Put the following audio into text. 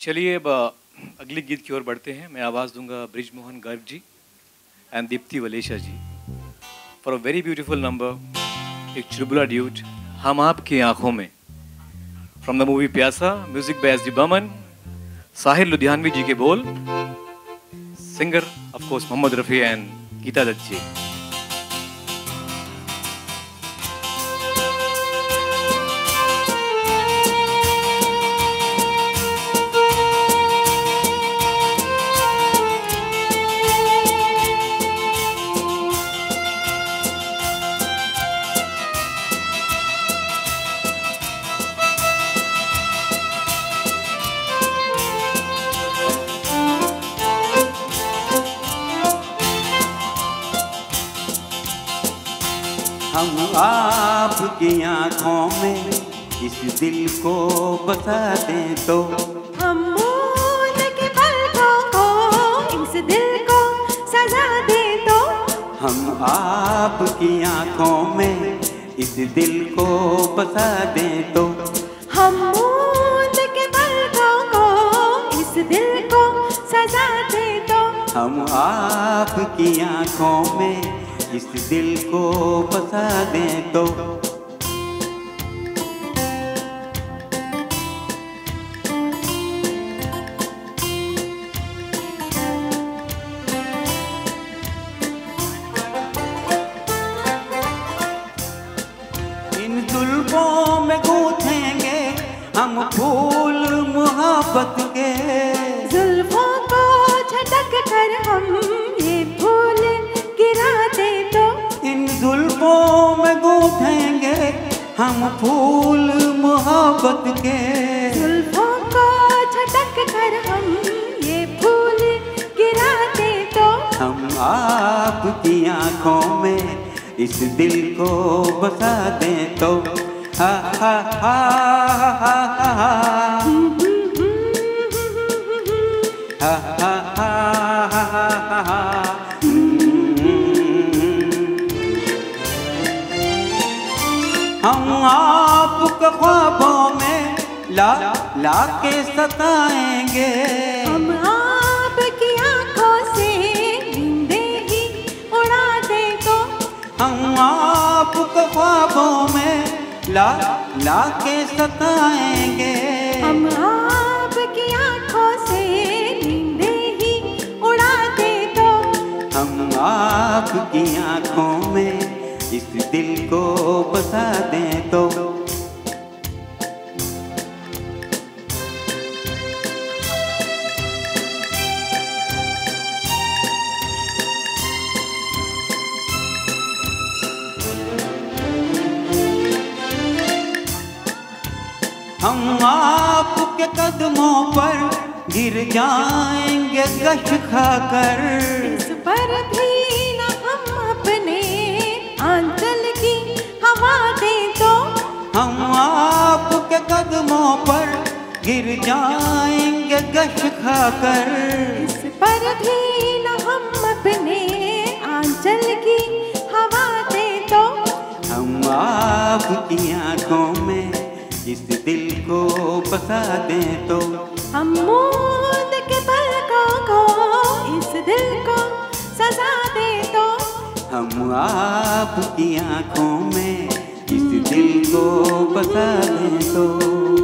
चलिए अब अगले गीत की ओर बढ़ते हैं। मैं आवाज़ दूंगा Brijmohan Garg ji and Deepti Valesha ji for a very beautiful number, एक चुलबुला ड्यूट, हम आपकी आंखों में, from the movie Pyaasa, music by S D Burman, Sahir Ludhianvi ji के बोल, singer of course Mohammed Rafi and Geeta Dutt ji. हम आपकी आँखों में इस दिल को बसा दें तो, हम मून के पलकों को इस दिल को सजा दें तो, हम आपकी आँखों में इस दिल को बसा दें तो, हम मून के पलकों को इस दिल को सजा दें तो, हम आपकी आँखों में इस दिल को बसा दें तो। इन जुल्फों में गूंथेंगे हम फूल मोहब्बत के, जुल्फों को झटक कर हम ये फूल गिरा दे तो, इन जुल्फों में गूंथेंगे हम फूल मोहब्बत के, जुल्फों को झटक कर हम ये फूल गिरा दे तो, हम आपकी आँखों में इस दिल को बसा दें तो। हा हा हा हा हा हा हा हा हा हा। हम आपको ख्वाबों में ला ला के सताएंगे, हम आपकी आँखों से नींदे ही उड़ा दे तो, हम आपको ख्वाबों में ला ला के सताएंगे, हम आपकी आँखों से नींदे ही उड़ा दे तो, हम आपकी आँखों में इस दिल को बसा दें तो। हम आपके कदमों पर गिर जाएंगे गश खाकर, इस पर भी न हम अपने आंचल की हवा दे तो, हम आपके कदमों पर गिर जाएंगे गश खाकर, इस पर भी न हम अपने आंचल की हवा दे तो, हम आपकी आँखों में इस दिल को बसा दें तो, हम मूंद के पलकों को इस दिल को सजा दे तो, हम आपकी आँखों में इस दिल को बसा दें तो।